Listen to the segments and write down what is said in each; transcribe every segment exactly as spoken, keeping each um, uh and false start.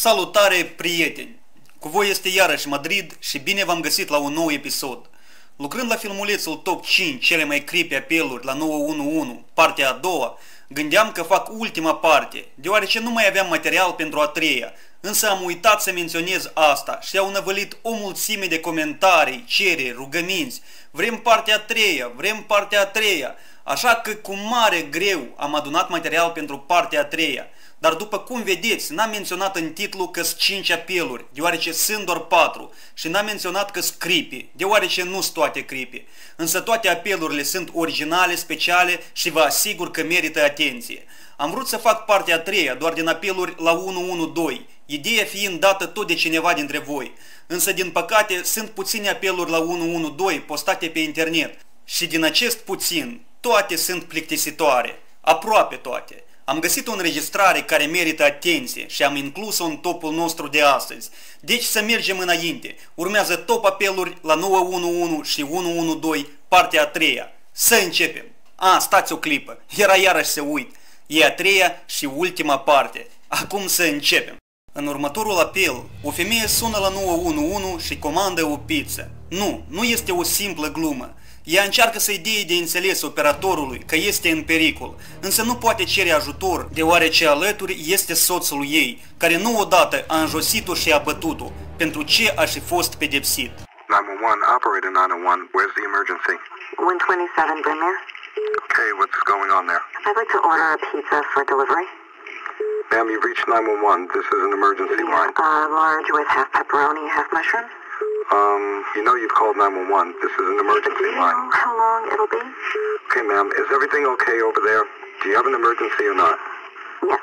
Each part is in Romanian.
Salutare, prieteni! Cu voi este iarăși Madrid și bine v-am găsit la un nou episod. Lucrând la filmulețul Top cinci cele mai creepy apeluri la nouă unu unu, partea a doua, gândeam că fac ultima parte, deoarece nu mai aveam material pentru a treia, însă am uitat să menționez asta și au năvălit o mulțime de comentarii, cereri, rugăminți. Vrem partea a treia, vrem partea a treia, așa că cu mare greu am adunat material pentru partea a treia. Dar după cum vedeți, n-am menționat în titlu că-s cinci apeluri, deoarece sunt doar patru, și n-am menționat că-s creepy, deoarece nu-s toate creepy. Însă toate apelurile sunt originale, speciale și vă asigur că merită atenție. Am vrut să fac partea a treia doar din apeluri la unu unu doi, ideea fiind dată tot de cineva dintre voi. Însă din păcate sunt puține apeluri la unu unu doi postate pe internet și din acest puțin, toate sunt plictisitoare, aproape toate. Am găsit o înregistrare care merită atenție și am inclus-o în topul nostru de astăzi. Deci să mergem înainte. Urmează top apeluri la nouă unu unu și unu unu doi, partea a treia. Să începem! A, stați o clipă, era iarăși să uit. E a treia și ultima parte. Acum să începem. În următorul apel, o femeie sună la nouă unu unu și comandă o pizza. Nu, nu este o simplă glumă. Ea încearcă să-i dea de înțeles operatorului că este în pericol, însă nu poate cere ajutor, deoarece alături este soțul ei, care nu odată a înjosit-o și a bătut-o, pentru ce a și fost pedepsit. nine one one, operator nine one one, where's the emergency? one twenty-seven Brymere. Okay, what's going on there? I'd like to order a pizza for delivery. Ma'am, you've reached nine one one, this is an emergency line. Uh, large with half pepperoni, half mushrooms. Um, you know you've called nine one one, this is an Do emergency you line. know how long it'll be? Okay, ma'am, is everything okay over there? Do you have an emergency or not? Yes.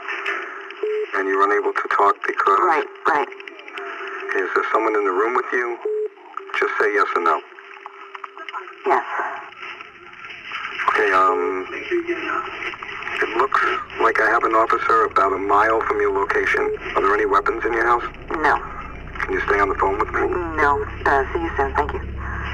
And you're unable to talk because... Right, right. Is there someone in the room with you? Just say yes or no. Yes. Okay, um... It looks like I have an officer about a mile from your location. Are there any weapons in your house? No. Can you stay on the phone with me? No. Uh, see you soon, thank you.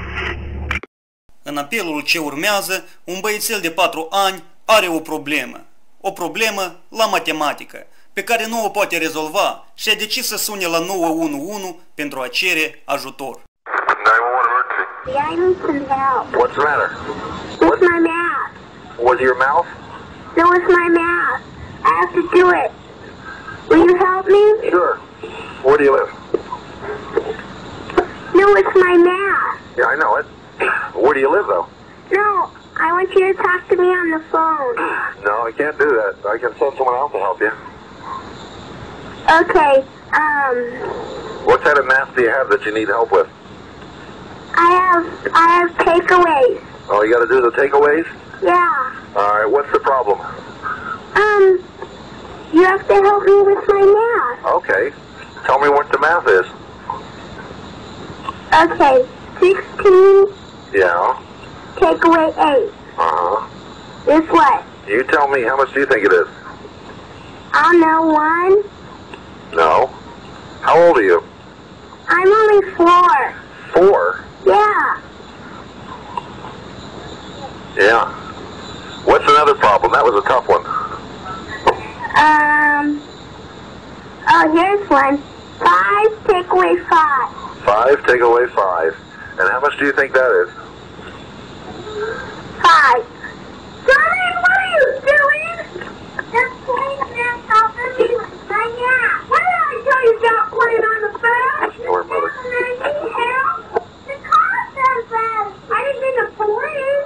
În apelul ce urmează, un băiețel de patru ani are o problemă. O problemă la matematică, pe care nu o poate rezolva și a decis să sune la nouă unu unu pentru a cere ajutor. nine one one emergency. Yeah, I need some help. What's the matter? With my math. Was it your mouth? No, it's my math. I have to do it. Will you help me? Sure. Where do you live? No, it's my math. Yeah, I know it. Where do you live, though? No, I want you to talk to me on the phone. No, I can't do that. I can send someone else to help you. Okay, um, What kind of math do you have that you need help with? I have, I have takeaways. Oh, you got to do the takeaways? Yeah. All right, what's the problem? Um, you have to help me with my math. Okay. Tell me what the math is. Okay, sixteen, Yeah. take away eight. Uh-huh. Is what? You tell me, how much do you think it is? I don't know, one. No. How old are you? I'm only four. Four? Yeah. Yeah. What's another problem? That was a tough one. Um, oh, here's one. Five, take away five. Five, take away five. And how much do you think that is? Five. Sonny, what are you doing? Just playing math off of me right now. What did I tell you about playing on the phone? Your mother. I need help. The car says that. I didn't mean the police.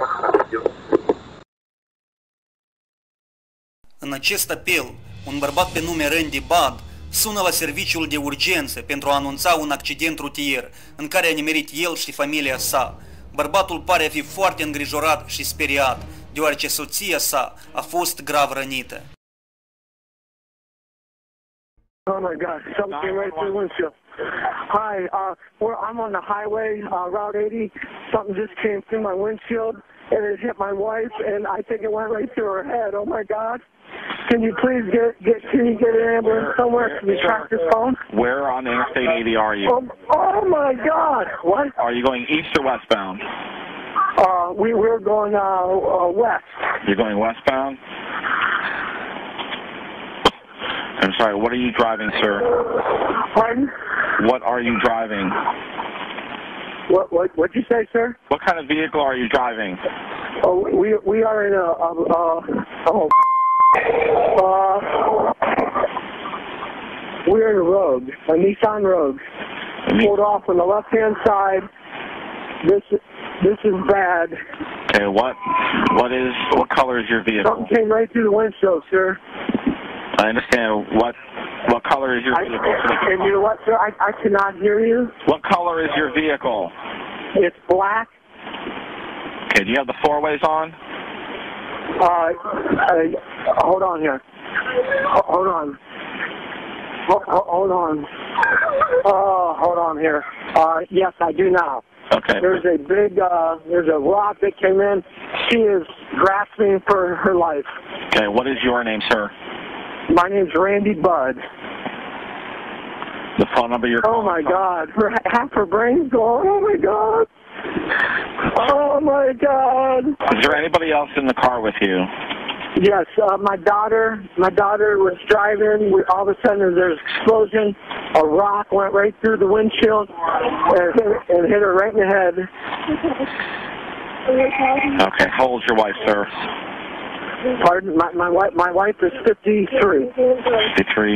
În acest apel, un bărbat pe nume Randy Bad sună la serviciul de urgență pentru a anunța un accident rutier în care a nimerit el și familia sa. Bărbatul pare a fi foarte îngrijorat și speriat, deoarece soția sa a fost grav rănită. Oh my God! Something came right through the windshield. Hi, uh, we're, I'm on the highway, uh, Route eighty. Something just came through my windshield, and it hit my wife, and I think it went right through her head. Oh my God! Can you please get get can you get an ambulance somewhere? Can you track this phone? Where on Interstate eighty are you? Oh, oh my God! What? Are you going east or westbound? Uh, we we're going uh, uh west. You're going westbound? I'm sorry, what are you driving, sir? Pardon? What are you driving? What what what'd you say, sir? What kind of vehicle are you driving? Oh, we we are in a uh, uh oh uh we're in a Rogue, a Nissan Rogue. Pulled off on the left hand side. This this is bad. Okay, what what is what color is your vehicle? Something came right through the windshield, sir. I understand. What what color is your I, vehicle? and you know what, sir? I I cannot hear you. What color is your vehicle? It's black. Okay, do you have the four ways on? Uh, uh hold on here. Hold on. Hold, hold on. Oh, hold on here. Uh, yes, I do now. Okay. There's a big, uh, there's a rock that came in. She is grasping for her life. Okay, what is your name, sir? My name's Randy Budd. The phone number you're Oh my God. Her, half her brain's gone. Oh my God. Oh my God. Is there anybody else in the car with you? Yes, uh, my daughter, my daughter was driving. We, all of a sudden there's an explosion. A rock went right through the windshield and hit, and hit her right in the head. Okay, how old's your wife, sir? Pardon? My, my wife, my wife is fifty-three. fifty-three.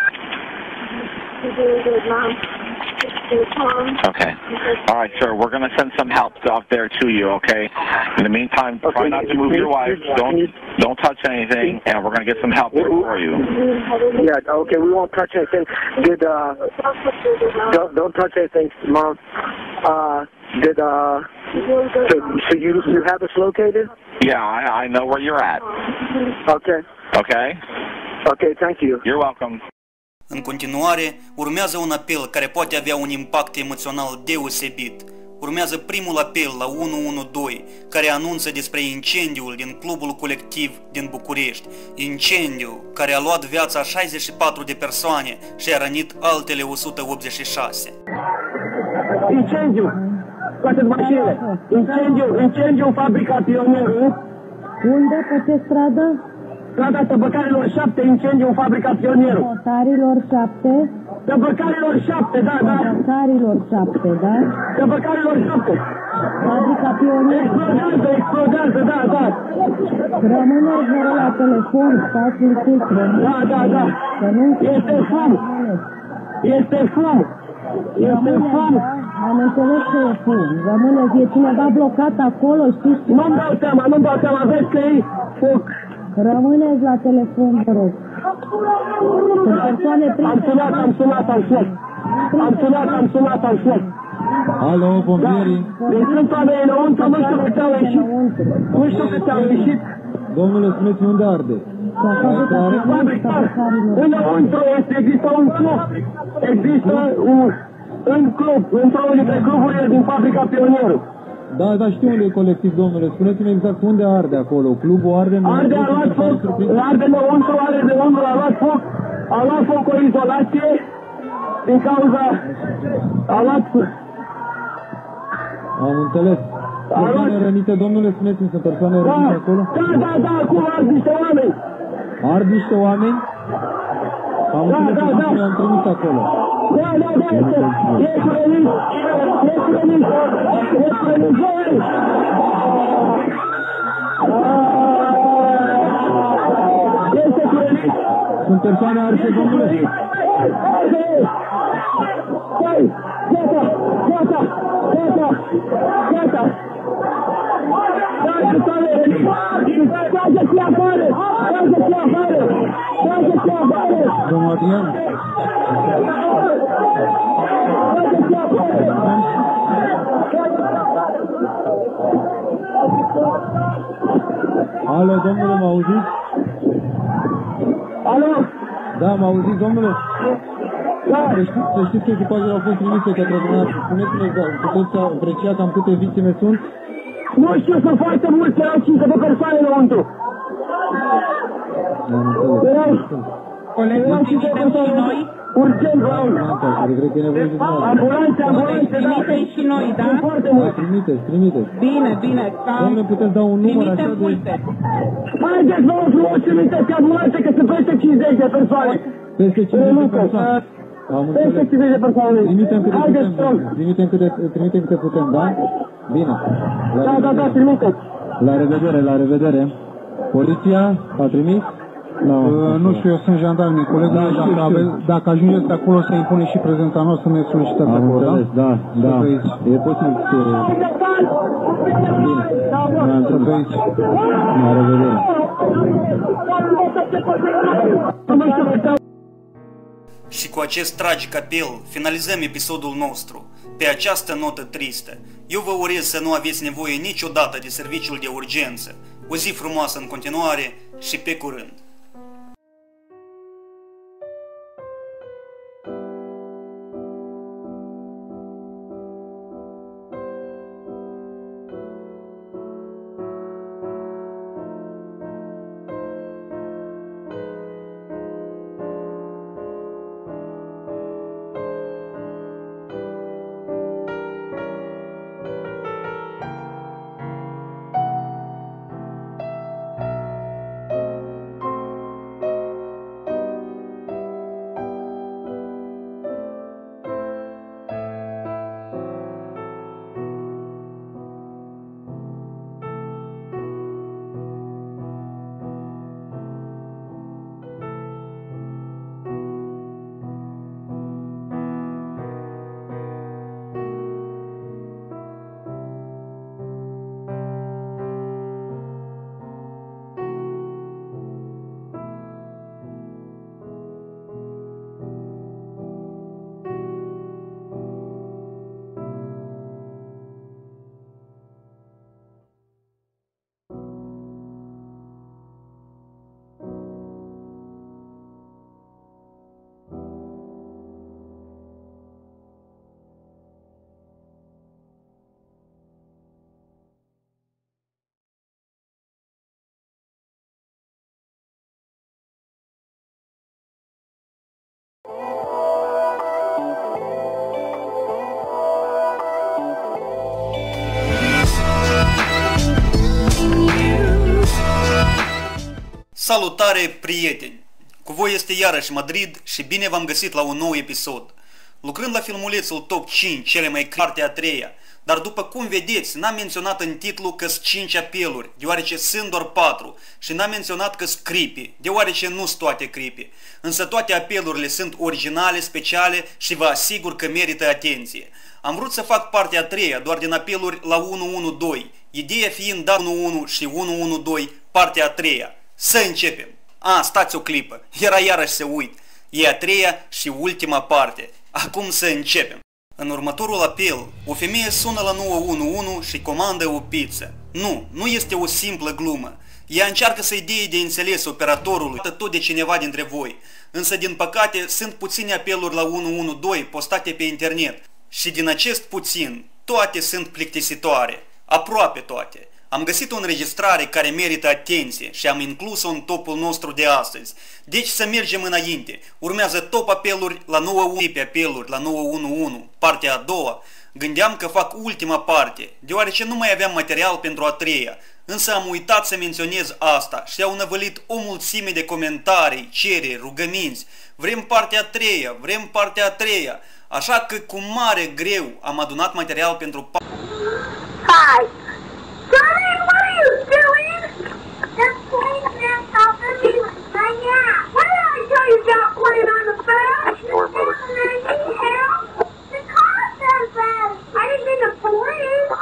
Okay. All right, sir. We're going to send some help out there to you, okay? In the meantime, Okay. try not to move your wife. Don't don't touch anything, and we're going to get some help there for you. Yeah, okay, we won't touch anything. Did, uh, don't, don't touch anything, Mom. Uh, did, uh, so, so you, you have us located? Yeah, I, I know where you're at. Okay. Okay? Okay, thank you. You're welcome. În continuare, urmează un apel care poate avea un impact emoțional deosebit. Urmează primul apel la unu unu doi, care anunță despre incendiul din clubul colectiv din București. Incendiu care a luat viața a șaizeci și patru de persoane și a rănit altele o sută optzeci și șase. Incendiu! Toate mașinile! Incendiu! Incendiu în fabrica Pionierul! Unde? Pe ce stradă? Strada Tăbăcarilor șapte, incendiu în fabrica Pionierul! Tăbăcarilor șapte? Tăbăcarilor șapte, da, da! Tăbăcarilor șapte, da? Tăbăcarilor șapte! Fabrica Pionierul! Explodează, explodează, da, da! Rămâneți mereu la telefon, stați în cifră. Da, da, da! Este fum! Este fum! Este fum! Am înțeles că e fum. Rămâneți, e cineva blocat acolo, știți? Nu-mi dau seama, nu-mi dau seama, vezi că e foc! Rămâneți la telefon, vă rog. Sunt persoane Am sunat, am sunat, am sunat! Am sunat, am sunat, am sunat! Alo, pompierii? Deci sunt oameni înăuntru, nu știu câte au ieșit. Nu știu câte au ieșit. Domnule, spuneți unde arde? Înăuntru este, există un club. Există un, un club, într-unul dintre cluburile din fabrica Pionierul. Da, da, știu unde e colectiv, domnule. Spuneți-mi exact unde arde acolo. Clubul arde... Arde, a luat foc, arde înăuntru, arde de unul, a luat foc, a luat foc o izolație din cauza... A luat... Am înțeles. Persoane rănite, domnule, spuneți-mi, sunt persoane rănite acolo? Da, da, da, acum ard niște oameni. Ard niște oameni? Am înțeles că cine am trimis acolo. Da, da, da, este, este rănit, este rănit, este rănit, voi! Este rănit! Sunt persoane arse, domnule? Stai, gata, gata, gata, gata! Trage-ți afară! Trage-ți afară! Trage-ți afară! Domnul Adrian? Trage-ți afară! Alo, domnule, mă auziți? Alo? Da, mă auziți, domnule? Da. Să știți, să știți că echipajele au fost trimise către dumneavoastră. Spuneți-mi exact, puteți aprecia cam câte victime sunt? Nu știu, sunt foarte mulți, erau cinci de persoane înăuntru. Am înțeles. Erau... Colegul cinci de persoane noi? Urgent, vă rog. Cred că e nevoie de Ambulanțe, ambulanțe, da. Trimiteți și noi, da? Foarte Da, mult. trimiteți, trimiteți. Bine, bine. Domnule, puteți da un număr așa Trimitem de... multe. Haideți, vă rog frumos, trimiteți ambulanțe, că sunt peste cincizeci de persoane. Peste cincizeci de persoane. Am Peste înțeles. cincizeci de persoane. Trimitem câte Haideți, putem, rog. trimitem câte, trimitem câte putem, da? Bine. La Da, da, da, revedere. trimiteți. La revedere, la revedere. Poliția a trimis? Uh, nu știu, eu sunt jandarmi, colegul Da, meu, știu, dacă, știu. ave, dacă ajungeți acolo să impune și prezența noastră, ne solicitați Am acolo, da? înțeles, da, da. Să trăiți. E posibil să fie. Bine. Am Să înțeles. trăiți. La revedere. Și cu acest tragic apel finalizăm episodul nostru. Pe această notă tristă, eu vă urez să nu aveți nevoie niciodată de serviciul de urgență. O zi frumoasă în continuare și pe curând! Salutare, prieteni! Cu voi este iarăși Madrid și bine v-am găsit la un nou episod. Lucrând la filmulețul Top cinci, cele mai creepy, partea a treia, dar după cum vedeți, n-am menționat în titlu că-s cinci apeluri, deoarece sunt doar patru, și n-am menționat că-s creepy, deoarece nu sunt toate creepy. Însă toate apelurile sunt originale, speciale și vă asigur că merită atenție. Am vrut să fac partea a treia doar din apeluri la unu unu doi, ideea fiind da unu unu și unu unu doi, partea a treia. Să începem! A, stați o clipă, era iarăși să uit. E a treia și ultima parte. Acum să începem. În următorul apel, o femeie sună la nouă unu unu și comandă o pizza. Nu, nu este o simplă glumă. Ea încearcă să-i dea de înțeles operatorului tot de cineva dintre voi. Însă, din păcate, sunt puține apeluri la unu unu doi postate pe internet. Și din acest puțin, toate sunt plictisitoare. Aproape toate. Am găsit o înregistrare care merită atenție și am inclus-o în topul nostru de astăzi. Deci să mergem înainte. Urmează top apeluri la nouă unu unu, pe apeluri la nouă unu unu, partea a doua. Gândeam că fac ultima parte, deoarece nu mai aveam material pentru a treia. Însă am uitat să menționez asta și au năvălit o mulțime de comentarii, cereri, rugăminți. Vrem partea a treia, vrem partea a treia. Așa că cu mare greu am adunat material pentru pa... Hi. Sonny, what are you doing? Just playing that off the music right now. What did I tell you about playing on the phone? Sure, mother. And I need help. The car says that. I didn't mean the police.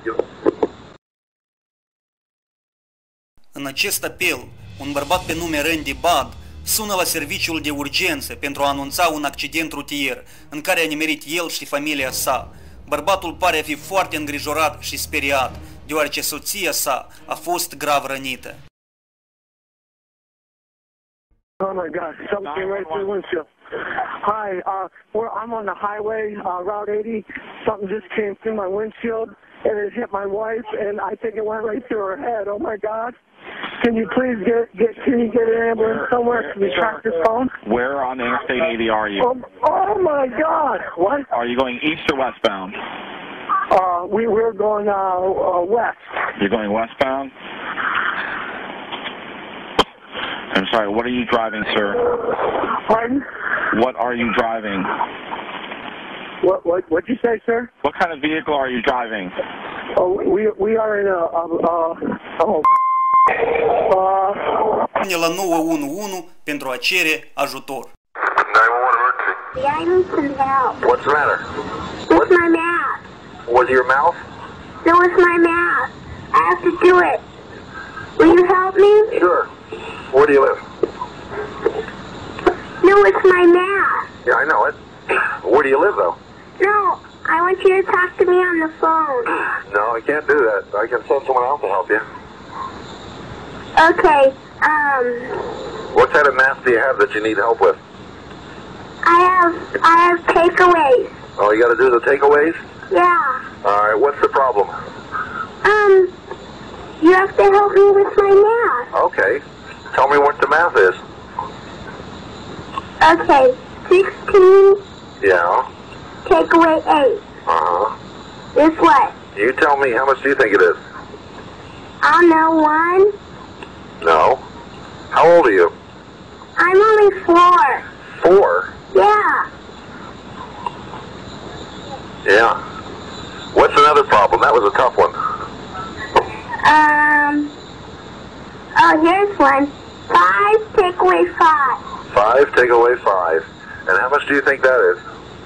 În acest apel, un bărbat pe nume Randy Bad sună la serviciul de urgență pentru a anunța un accident rutier în care a nimerit el și familia sa. Bărbatul pare a fi foarte îngrijorat și speriat, deoarece soția sa a fost grav rănită. Oh my God, something came right through the windshield. Hi, uh, we're, I'm on the highway, uh, Route eighty. Something just came through my windshield, and it hit my wife, and I think it went right through her head. Oh, my God. Can you please get, get can you get an ambulance somewhere? Can you track this phone? Where on Interstate eighty are you? Oh, oh, my God. What? Are you going east or westbound? Uh, we, we're going, uh, uh, west. You're going westbound? I'm sorry, what are you driving, sir? Pardon? What are you driving? What, what, what'd you say, sir? What kind of vehicle are you driving? Oh, we, we are in a, uh, uh, oh, uh, la nouă unu unu pentru a cere ajutor. nine one one emergency. Yeah, I need some help. What's the matter? With my math. Was it your mouth? No, it's my math. I have to do it. Will you help me? Sure. Where do you live? No, it's my math. Yeah, I know it. Where do you live, though? No, I want you to talk to me on the phone. No, I can't do that. I can send someone else to help you. Okay, um, What kind of math do you have that you need help with? I have, I have takeaways. Oh, you got to do the takeaways? Yeah. All right, what's the problem? Um, you have to help me with my math. Okay. Tell me what the math is. Okay, sixteen, Yeah. take away eight. Uh-huh. Is what? You tell me, how much do you think it is? I don't know, one? No. How old are you? I'm only four. Four? Yeah. Yeah. What's another problem? That was a tough one. Um, oh, here's one. Five, take away five. Five, take away five. And how much do you think that is?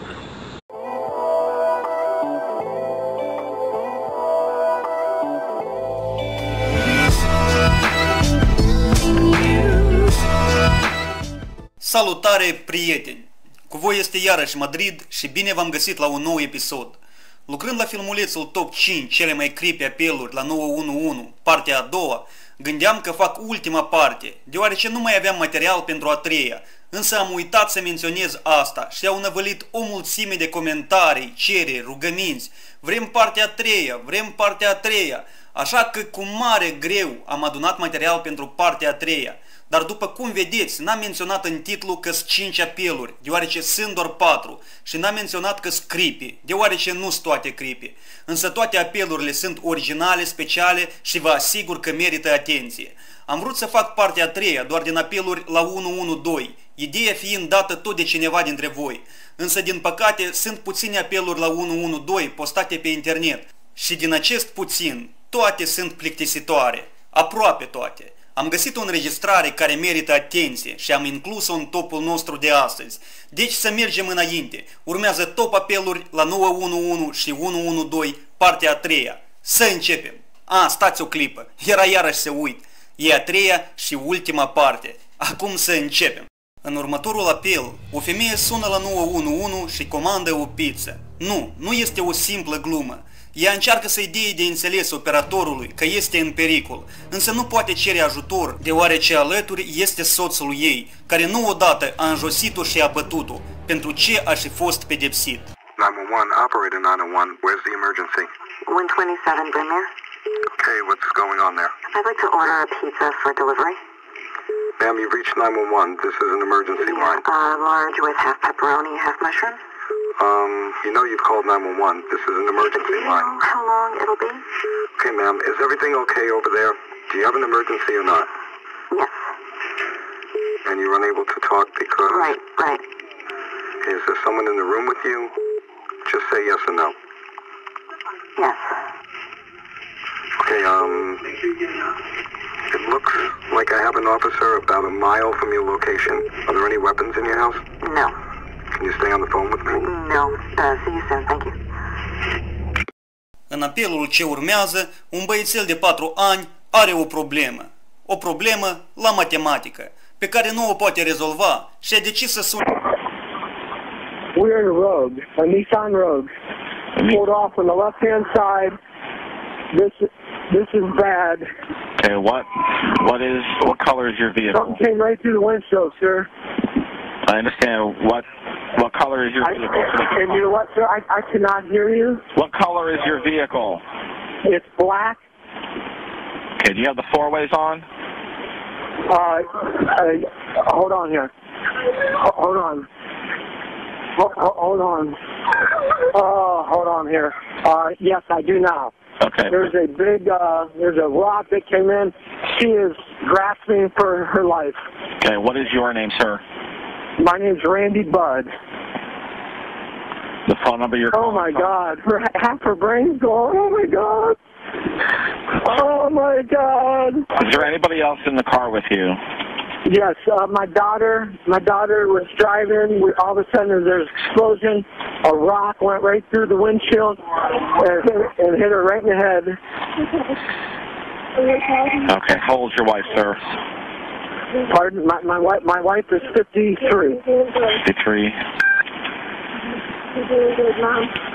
Salutare, prieteni! Cu voi este iarăși Madrid și bine v-am găsit la un nou episod. Lucrând la filmulețul Top cinci cele mai creepy apeluri la nouă unu unu, partea a doua, gândeam că fac ultima parte, deoarece nu mai aveam material pentru a treia, însă am uitat să menționez asta și au năvălit o mulțime de comentarii, cereri, rugăminți. Vrem partea a treia, vrem partea a treia, așa că cu mare greu am adunat material pentru partea a treia. Dar după cum vedeți, n-am menționat în titlu că-s cinci apeluri, deoarece sunt doar patru, și n-am menționat că-s creepy, deoarece nu sunt toate creepy. Însă toate apelurile sunt originale, speciale și vă asigur că merită atenție. Am vrut să fac partea a treia doar din apeluri la unu unu doi, ideea fiind dată tot de cineva dintre voi. Însă din păcate sunt puține apeluri la unu unu doi postate pe internet și din acest puțin toate sunt plictisitoare, aproape toate. Am găsit o înregistrare care merită atenție și am inclus-o în topul nostru de astăzi. Deci să mergem înainte. Urmează top apeluri la nouă unu unu și unu unu doi, partea a treia. Să începem! A, stați o clipă, era iarăși să uit. E a treia și ultima parte. Acum să începem. În următorul apel, o femeie sună la nouă unu unu și comandă o pizza. Nu, nu este o simplă glumă. Ea încearcă să-i dea de înțeles operatorului că este în pericol, însă nu poate cere ajutor, deoarece alături este soțul ei, care nu odată a înjosit-o și a bătut-o, pentru ce a și fost pedepsit. nine one one, operator nine one one, where's the emergency? one twenty-seven, Brynmere. Okay, what's going on there? I'd like to order a pizza for delivery. Ma'am, you've reached nine one one. This is an emergency line. Uh, large with half pepperoni, half mushrooms. Um, you know you've called nine one one. This is an emergency Do you line. know how long it'll be? Okay, ma'am, is everything okay over there? Do you have an emergency or not? Yes. And you're unable to talk because... Right, right. Is there someone in the room with you? Just say yes or no. Yes. Okay, um... It looks like I have an officer about a mile from your location. Are there any weapons in your house? No. Can you stay on the phone with me? No. Uh, see you soon. Thank you. În apelul ce urmează, un băiețel de patru ani are o problemă. O problemă la matematică, pe care nu o poate rezolva și a decis să sune. We're in a Rogue, a Nissan Rogue. Pulled off on the left-hand side. This this is bad. Okay, what what is what color is your vehicle? Something came right through the windshield, sir. I understand. What what color is your I, vehicle? and you know what, sir? I, I cannot hear you. What color is your vehicle? It's black. Okay, do you have the four-ways on? Uh, uh, hold on here. Ho- hold on. Ho- ho- hold on. Oh, hold on here. Uh, yes, I do now. Okay. There's a big, uh, there's a rock that came in. She is grasping for her life. Okay, what is your name, sir? My name's Randy Budd. The phone number you're Oh, my God. Her, half her brain's gone. Oh, my God. Oh, my God. Is there anybody else in the car with you? Yes, uh, my daughter, my daughter was driving. We, all of a sudden, there's an explosion. A rock went right through the windshield and hit, and hit her right in the head. Okay, how old's your wife, sir? Pardon? My, my wife, my wife is fifty-three. fifty-three. You doing good, Mom?